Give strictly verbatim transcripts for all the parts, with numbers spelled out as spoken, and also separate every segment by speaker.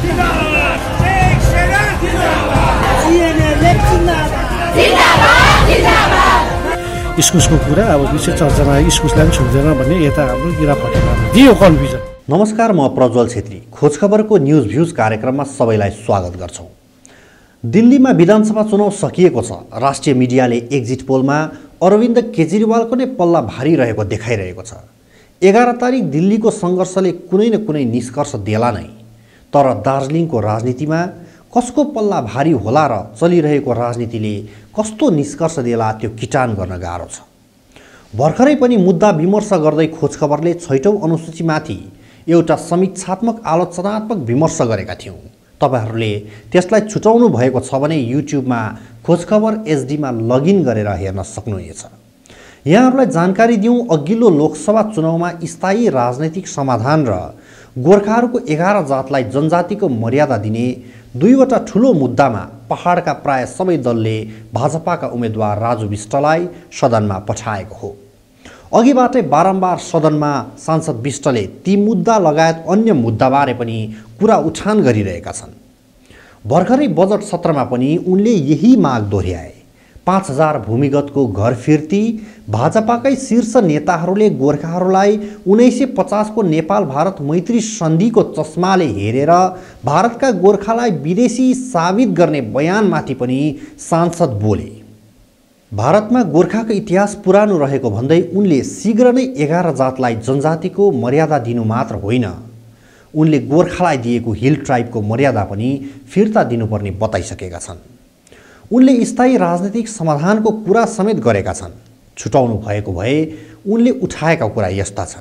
Speaker 1: इस्कुसको कुरा अब विशेष चर्चामा इस्कुसलाई पनि छुट्दैन भन्ने यता हाम्रो गिरा फटेमा दियो कन्फ्युजन।
Speaker 2: नमस्कार, म प्रज्वल छेत्री। खोजखबरको न्युज भ्युज कार्यक्रममा सबैलाई स्वागत गर्छौं। दिल्लीमा विधानसभा चुनाव सकिएको छ। राष्ट्रिय मिडियाले एक्जिट पोलमा अरविन्द केजरीवालको नै पल्ला भारी रहेको देखाइरहेको छ। एघार तारिक दिल्लीको सङ्घर्षले कुनै न कुनै निष्कर्ष देला नै, तर दार्जिलिङको राजनीतिमा कसको पल्ला भारी होला र चलिरहेको राजनीतिले कस्तो निष्कर्ष देला त्यो किटान गर्न गाह्रो छ। भर्खरै पनि मुद्दा विमर्श गर्दै खोजखबरले छैटौं अनुसूचीमाथि एउटा समीक्षात्मक आलोचनात्मक विमर्श गरेका थियौं। तपाईहरूले त्यसलाई छुटाउनु भएको छ भने युट्युबमा खोजखबर एचडीमा लगइन गरेर हेर्न सक्नुहुनेछ। यहाँहरूलाई जानकारी दिउँ, अघिल्लो लोकसभा चुनावमा स्थायी राजनैतिक समाधान र गोर्खाहरूको एघार जातलाई जनजातिको मर्यादा दिने दुईवटा ठूलो मुद्दामा पहाडका प्राय सबै दलले भाजपाका उम्मेद्वार राजु विष्टलाई सदनमा पठाएको हो। अघिबाटै बारम्बार सदनमा सांसद विष्टले ती मुद्दा लगायत अन्य मुद्दाबारे पनि कुरा उठान गरिरहेका छन्। भर्खरै बजेट सत्रमा पनि उनले यही माग दोहोर्याए। पाँच हजार भूमिगतको घर फिर्ती, भाजपाकै शीर्ष नेताहरूले गोर्खाहरूलाई उन्नाइस सय पचासको नेपाल भारत मैत्री सन्धिको चस्माले हेरेर भारतका गोर्खालाई विदेशी साबित गर्ने बयानमाथि पनि सांसद बोले। भारतमा गोर्खाको इतिहास पुरानो रहेको भन्दै उनले शीघ्र नै एघार जातलाई जनजातिको मर्यादा दिनु मात्र होइन, उनले गोर्खालाई दिएको हिल ट्राइबको मर्यादा पनि फिर्ता दिनुपर्ने बताइसकेका छन्। उनले स्थायी राजनीतिक समाधानको कुरा समेत गरेका छन्। छुटाउनु भएको भए उनले उठाएका कुरा यस्ता छन्।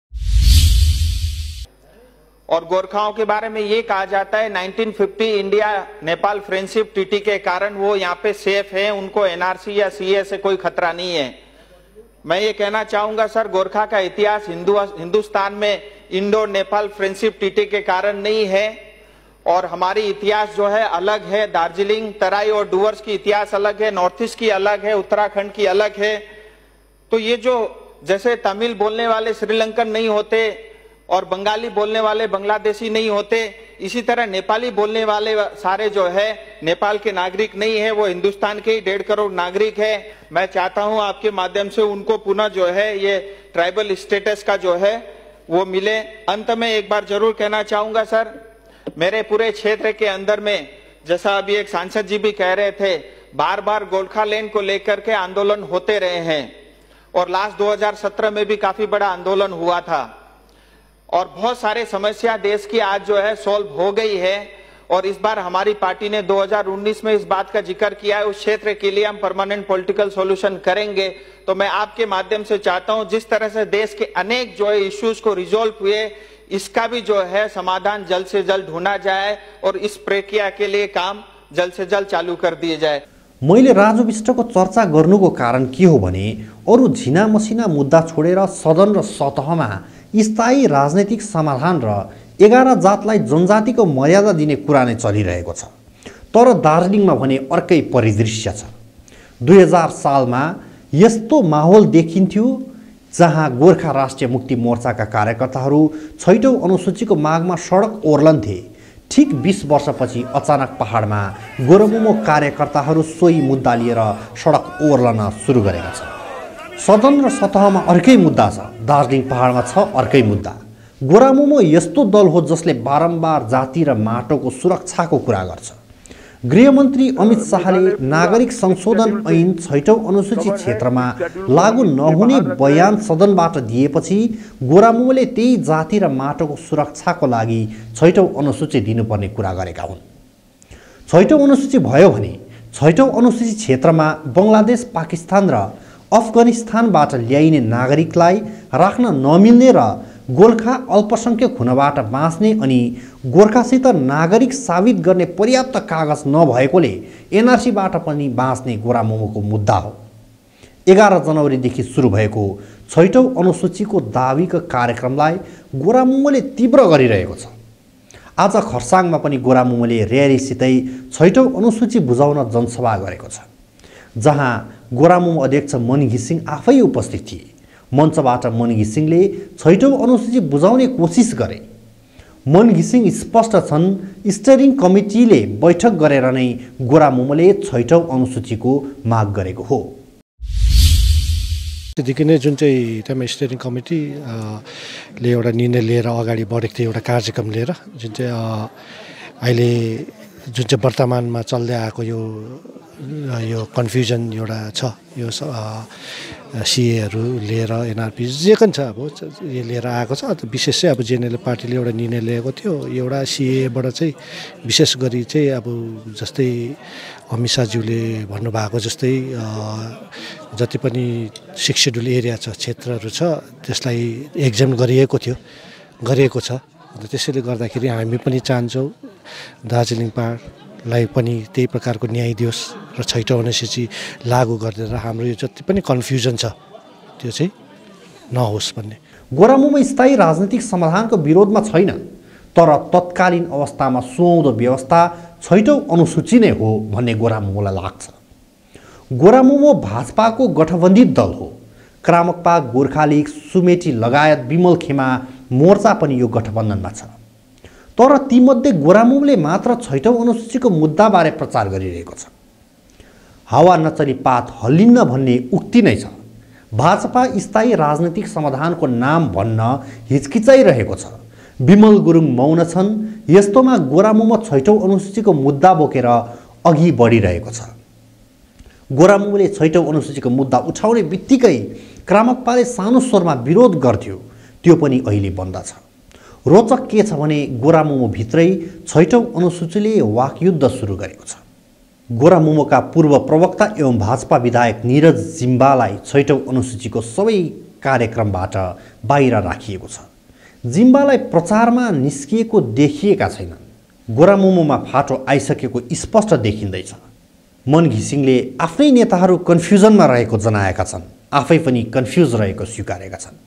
Speaker 3: और गोरखाओं के बारे में ये कहा जाता है उन्नीस सौ पचास इंडिया नेपाल फ्रेंडशिप टीटी के कारण वो यहाँ पे सेफ है, उनको एनआरसी या सीए से कोई खतरा नहीं है। मैं ये कहना चाहूंगा सर, गोरखा का इतिहास हिंदू हिंदुस्तान में इंडो नेपाल फ्रेंडशिप टीटी के कारण नहीं है, और हमारी इतिहास जो है अलग है। दार्जिलिंग, तराई और डुवर्स की इतिहास अलग है, नॉर्थ ईस्ट की अलग है, उत्तराखंड की अलग है। तो ये जो जैसे तमिल बोलने वाले श्रीलंकन नहीं होते और बंगाली बोलने वाले बांग्लादेशी नहीं होते, इसी तरह नेपाली बोलने वाले सारे जो है नेपाल के नागरिक नहीं है, वो हिंदुस्तान के ही डेढ़ करोड़ नागरिक है। मैं चाहता हूं आपके माध्यम से उनको पुनः जो है ये ट्राइबल स्टेटस का जो है वो मिले। अंत में एक बार जरूर कहना चाहूंगा सर, मेरे पूरे क्षेत्र के अंदर में, जैसा अभी एक सांसद जी भी कह रहे थे, बार बार गोरखालैंड को लेकर के आंदोलन होते रहे हैं, और लास्ट दो हज़ार सत्रह में भी काफी बड़ा आंदोलन हुआ था, और बहुत सारे समस्या देश की आज जो है सॉल्व हो गई है। और इस बार हमारी पार्टी ने दो हज़ार उन्नीस में इस बात का जिक्र किया है, उस क्षेत्र के लिए हम परमानेंट पॉलिटिकल सॉल्यूशन करेंगे। तो मैं आपके माध्यम से चाहता हूं, जिस तरह से देश के अनेक जो है इश्यूज को रिजोल्व हुए, इसका भी जो है समाधान जल्द से जल्द ढूंढा जाए और इस प्रक्रिया के लिए काम जल्द से जल्द चालू कर दिए जाए।
Speaker 2: मैले राजु विष्टको चर्चा गर्नुको कारण के हो भने अरु झिना मसिना मुद्दा छोडेर सदन र सतहमा स्थायी राजनैतिक समाधान र एघार जातलाई जनजातिको मर्यादा दिने कुरा नै चलिरहेको छ। तर दार्जिलिङमा भने अर्कै परिदृश्य छ। दुई हजार सालमा यस्तो माहौल देखिन्थ्यो जहाँ गोर्खा राष्ट्रिय मुक्ति मोर्चाका कार्यकर्ताहरू छैटौं अनुसूचीको मागमा सडक ओर्लन्थे। ठीक बीस वर्षपछि अचानक पहाडमा गोरमुमो कार्यकर्ताहरू सोही मुद्दा लिएर सडक ओर्लन सुरु गरेका छन्। सदन र सतहमा अर्कै मुद्दा छ, दार्जिलिङ पहाडमा छ अर्कै मुद्दा। गोरामुमो यस्तो दल हो जसले बारम्बार जाति र माटोको सुरक्षाको कुरा गर्छ। गृहमन्त्री अमित शाहले नागरिक संशोधन ऐन छैटौं अनुसूची क्षेत्रमा लागू नहुने बयान सदनबाट दिएपछि गोरामुमोले त्यही जाति र माटोको सुरक्षाको लागि छैटौं अनुसूची दिनुपर्ने कुरा गरेका हुन्। छैटौं अनुसूची भयो भने छैटौं अनुसूची क्षेत्रमा बंगलादेश, पाकिस्तान र अफगानिस्तानबाट ल्याइने नागरिकलाई राख्न नमिल्ने र गोर्खा अल्पसंख्यक हुनबाट बाँच्ने अनि गोर्खासित नागरिक साबित गर्ने पर्याप्त कागज नभएकोले एनआरसीबाट पनि बाँच्ने गोरामुमोको मुद्दा हो। एघार जनवरीदेखि सुरु भएको छैटौं अनुसूचीको दावीको कार्यक्रमलाई गोरामुमोले तीव्र गरिरहेको छ। आज खरसाङमा पनि गोरामुमोले र्यालीसितै छैटौं अनुसूची बुझाउन जनसभा गरेको छ, जहाँ गोरामुमो अध्यक्ष मन घिसिङ आफै उपस्थित थिए। मञ्चबाट मन घिसिङले छैटौं अनुसूची बुझाउने कोसिस गरे। मन घिसिङ स्पष्ट छन्। स्टियरिङ कमिटीले बैठक गरेर नै गोरा मोमोले छैटौं अनुसूचीको माग गरेको हो।
Speaker 1: त्यतिकै नै जुन चाहिँ त्यहाँ स्टियरिङ कमिटीले एउटा निर्णय लिएर अगाडि बढेको थियो, एउटा कार्यक्रम लिएर, जुन चाहिँ अहिले जुन चाहिँ वर्तमानमा चल्दै आएको यो यो कन्फ्युजन एउटा छ, यो सिएहरू लिएर एनआरपी जे पनि छ, अब यो लिएर आएको छ। विशेष चाहिँ अब जेएनएलएफ पार्टीले एउटा निर्णय लिएको थियो, एउटा सिएबाट चाहिँ विशेष गरी चाहिँ अब जस्तै अमित शाहज्यूले भन्नुभएको जस्तै जति पनि सिक्स सेड्युल एरिया छ, क्षेत्रहरू छ, त्यसलाई एक्जाम गरिएको थियो गरिएको छ। त्यसैले गर्दाखेरि हामी पनि चाहन्छौँ दार्जिलिङ पहाडलाई पनि त्यही प्रकारको न्याय दियोस् र छैटौं अनुसूची लागू गरिदिएर हाम्रो यो जति पनि कन्फ्युजन छ त्यो चाहिँ नहोस् भन्ने।
Speaker 2: गोरा मोमो स्थायी राजनीतिक समाधानको विरोधमा छैन, तर तत्कालीन अवस्थामा सुहाउँदो व्यवस्था छैटौं अनुसूची नै हो भन्ने गोरा मोमोलाई लाग्छ। गोरा मोमो भाजपाको गठबन्धित दल हो। क्रामकपा, गोर्खा लीग, सुमेटी लगायत विमल खेमा मोर्चा पनि यो गठबन्धनमा छ। तर तीमध्ये गोरा मोमोले मात्र छैटौं अनुसूचीको मुद्दाबारे प्रचार गरिरहेको छ। हावा नचली पात हल्लिन्न भन्ने उक्ति नै छ। भाजपा स्थायी राजनीतिक समाधानको नाम भन्न हिचकिचाइरहेको छ। विमल गुरुङ मौन छन्। यस्तोमा गोरा मोमो छैटौं अनुसूचीको मुद्दा बोकेर अघि बढिरहेको छ। गोरा मोमोले छैटौं अनुसूचीको मुद्दा उठाउने बित्तिकै क्रामकपाले सानो स्वरमा विरोध गर्थ्यो, त्यो पनि अहिले बन्द छ। रोचक के छ भने गोरा मोमो भित्रै छैटौं अनुसूचीले वाकयुद्ध सुरु गरेको छ। गोरा मोमोका पूर्व प्रवक्ता एवं भाजपा विधायक निरज जिम्बालाई छैटौं अनुसूचीको सबै कार्यक्रमबाट बाहिर राखिएको छ। जिम्बालाई प्रचारमा निस्किएको देखिएका छैनन्। गोरा मोमोमा फाटो आइसकेको स्पष्ट देखिँदैछ। मन घिसिङले आफ्नै नेताहरू कन्फ्युजनमा रहेको जनाएका छन्, आफै पनि कन्फ्युज रहेको स्वीकारेका छन्।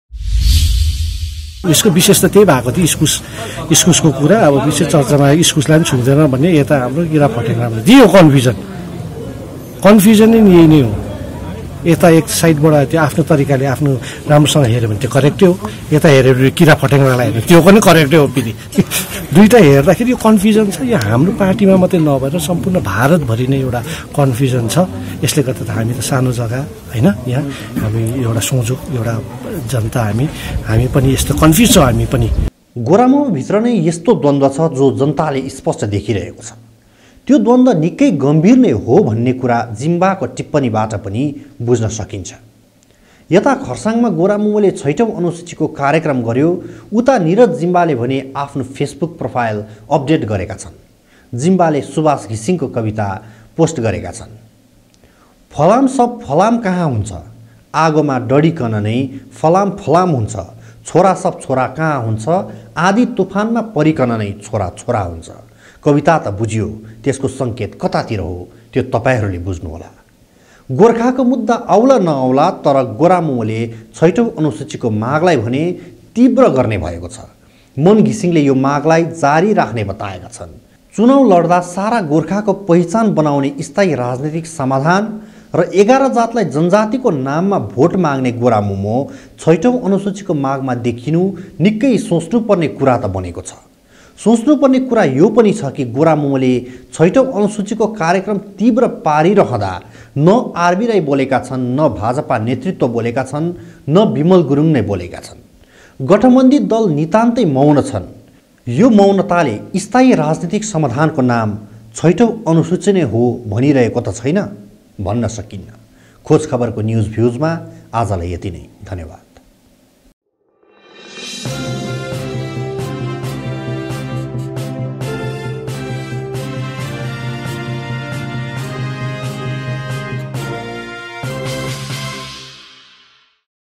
Speaker 1: यसको विशेष त त्यही भएको थियो, इस्कुस इस्कुसको कुरा अब विशेष चर्चामा इस्कुसलाई पनि छुँदैन भन्ने यता हाम्रो किरा फटेङ्ग्रामा दियो कन्फ्युजन। कन्फ्युजन नै यही नै हो। यता एक साइडबाट त्यो आफ्नो तरिकाले आफ्नो राम्रोसँग हेऱ्यो भने त्यो करेक्टै हो, यता हेऱ्यो किरा फटेङ्ग्रालाई हेऱ्यो त्यो पनि करेक्टै हो। फेरि दुईवटा हेर्दाखेरि यो कन्फ्युजन छ। यो हाम्रो पार्टीमा मात्रै नभएर सम्पूर्ण भारतभरि नै एउटा कन्फ्युजन छ। यसले गर्दा त हामी त सानो जग्गा होइन, यहाँ हामी एउटा सोझो एउटा जनता, हामी हामी पनि यस्तो कन्फ्युज छौँ। हामी पनि
Speaker 2: गोरा मोमोभित्र नै यस्तो द्वन्द्व छ जो जनताले स्पष्ट देखिरहेको छ। त्यो द्वन्द्व निकै गम्भीर नै हो भन्ने कुरा जिम्बाको टिप्पणीबाट पनि बुझ्न सकिन्छ। यता खरसाङमा गोरा मोमोले छैटौं अनुसूचीको कार्यक्रम गर्यो, उता निरज जिम्बाले भने आफ्नो फेसबुक प्रोफाइल अपडेट गरेका छन्। जिम्बाले सुभाष घिसिङको कविता पोस्ट गरेका छन्। फलाम सब फलाम कहाँ हुन्छ, आगोमा डढिकन नै फलाम फलाम हुन्छ, छोरा सब छोरा कहाँ हुन्छ, आधी तुफानमा परिकन नै छोरा छोरा हुन्छ। कविता त बुझियो, त्यसको सङ्केत कतातिर हो त्यो तपाईँहरूले बुझ्नुहोला। गोर्खाको मुद्दा आउला नआउला, तर गोरा मोमोले छैटौं अनुसूचीको मागलाई भने तीव्र गर्ने भएको छ। मन घिसिङले यो मागलाई जारी राख्ने बताएका छन्। चुनाव लड्दा सारा गोर्खाको पहिचान बनाउने स्थायी राजनीतिक समाधान र एघार जातलाई जनजातिको नाममा भोट माग्ने गोरा मोमो छैटौं अनुसूचीको मागमा देखिनु निकै सोच्नुपर्ने कुरा त बनेको छ। सोच्नुपर्ने कुरा यो पनि छ कि गोरा मोमोले छैटौं अनुसूचीको कार्यक्रम तीव्र पारिरहँदा न आरबी राई बोलेका छन्, न भाजपा नेतृत्व बोलेका छन्, न विमल गुरुङ नै बोलेका छन्। गठबन्धित दल नितान्तै मौन छन्। यो मौनताले स्थायी राजनीतिक समाधानको नाम छैटौं अनुसूची नै हो भनिरहेको त छैन, भन्न सकिन्न। खोज खबरको न्युज भ्युजमा आजलाई यति नै। धन्यवाद।